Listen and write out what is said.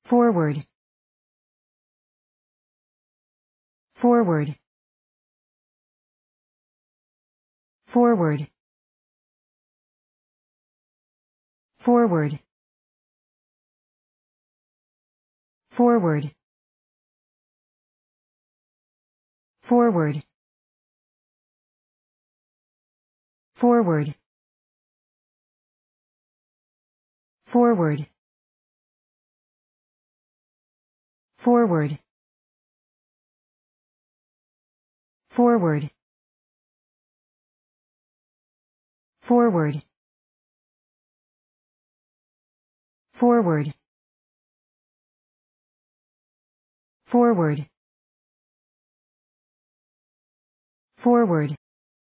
forward, forward, forward, forward, forward, forward, forward, forward, forward, forward, forward, forward, forward, forward,